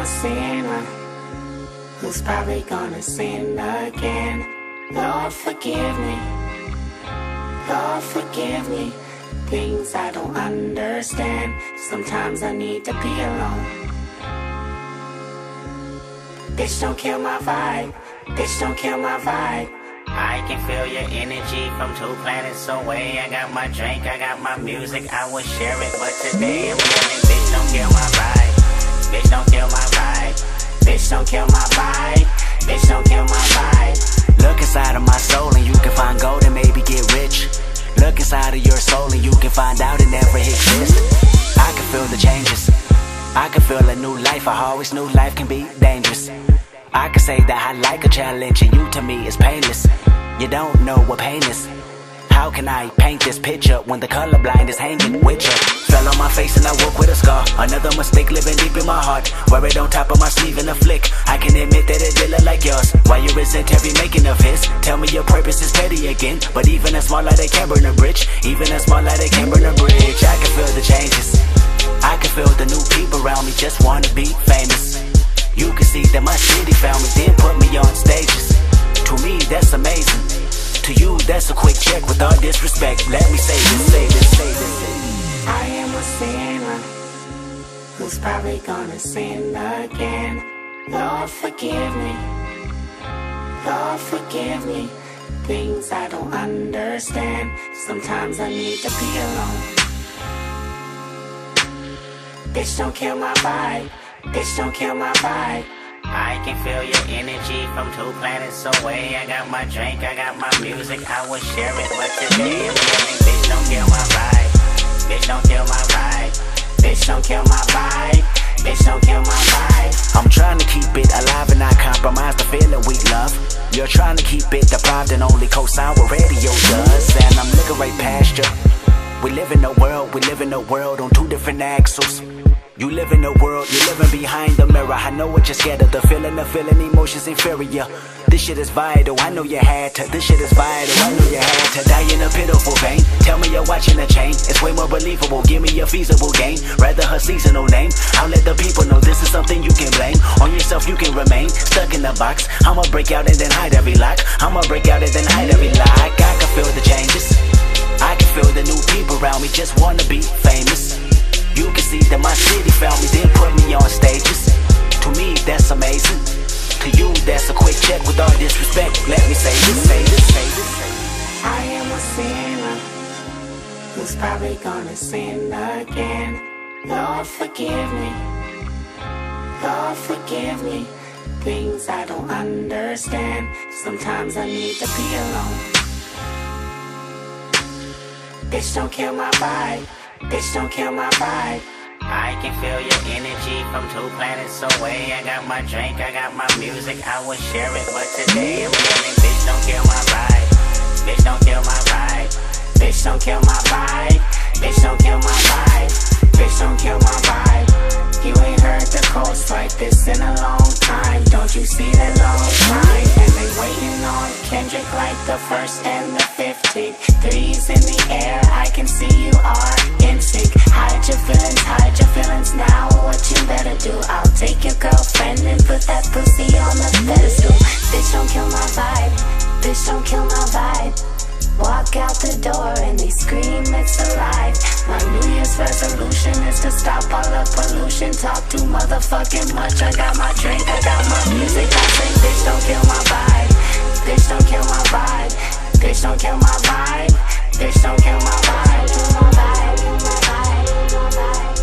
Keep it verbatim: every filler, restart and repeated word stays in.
sinner who's probably gonna sin again. Lord, forgive me. Lord, forgive me. Things I don't understand. Sometimes I need to be alone. Bitch, don't kill my vibe. Bitch, don't kill my vibe. I can feel your energy from two planets away. I got my drink, I got my music, I would share it, but today I'm yelling, bitch, don't kill my vibe. Bitch, don't kill my vibe. Bitch, don't kill my vibe. Bitch, don't kill my vibe. Look inside of my soul and you can find gold and maybe get rich. Look inside of your soul and you can find out it never exists. I can feel the changes. I can feel a new life. I always knew life can be dangerous. I can say that I like a challenge and you to me is painless. You don't know what pain is. How can I paint this picture when the colorblind is hanging with you? Fell on my face and I woke with a scar. Another mistake living deep in my heart. Wear it on top of my sleeve in a flick. I can admit that it did look like yours. Why you resent every making of his? Tell me your purpose is petty again. But even a small light, they can burn a bridge. Even a small light, they can burn a bridge. I can feel the changes. I can feel the new people around me just wanna be famous. You can see that my city found me, then put me on stages. To me, that's amazing. To you, that's a quick check. With all disrespect, let me say this, say this, say this. I am a sinner who's probably gonna sin again. Lord, forgive me. Lord, forgive me. Things I don't understand. Sometimes I need to be alone. Bitch, don't kill my vibe. Bitch, don't kill my vibe. I can feel your energy from two planets away. I got my drink, I got my music, I would share it, but today I'm yelling, bitch, don't kill my vibe. Bitch, don't kill my vibe. Bitch, don't kill my vibe. Bitch, don't kill my vibe. I'm trying to keep it alive and not compromise the feeling we love. You're trying to keep it deprived and only co-sign what radio does. And I'm looking right past you. We live in a world, we live in a world on two different axles. You live in a world, you're living behind the mirror. I know what you're scared of, the feeling, the feeling, emotions inferior. This shit is vital, I know you had to. This shit is vital, I know you had to. Die in a pitiful vein, tell me you're watching a chain. It's way more believable, give me a feasible game. Rather her seasonal name, I'll let the people know this is something you can blame. On yourself you can remain, stuck in the box. I'ma break out and then hide every lock. I'ma break out and then hide every lock. I can feel the changes, I can feel the new people around me just wanna be famous. You can see that my city found me, then put me on stages. To me, that's amazing. To you, that's a quick check. With all disrespect, let me say this, say this, say this. I am a sinner who's probably gonna sin again. Lord, forgive me. Lord, forgive me. Things I don't understand. Sometimes I need to be alone. Bitch, don't kill my vibe. Bitch, don't kill my vibe. I can feel your energy from two planets away. I got my drink, I got my music, I would share it, but today I'm yelling, bitch, don't kill my vibe. Bitch, don't kill my vibe. Bitch, don't kill my vibe. Bitch, don't kill my vibe. Bitch, don't kill my vibe. You ain't heard the coast like this in a long time. Don't you see that long time? And they waiting on Kendrick like the first and the fifteenth. Threes in the air, I can see you are in sync. Hide your feelings, hide your feelings now. What you better do? I'll take your girlfriend and put that pussy on the pedestal. Bitch, don't kill my vibe. Bitch, don't kill my vibe. Walk out the door and they scream it's alive. My New Year's resolution is to stop all the pollution. Talk too motherfucking much. I got my drink, I got my music. I sing, bitch, don't kill my vibe. Bitch, don't kill my vibe. Bitch, don't kill my vibe. Bitch, don't kill my vibe. Kill my vibe, kill my vibe, kill my vibe.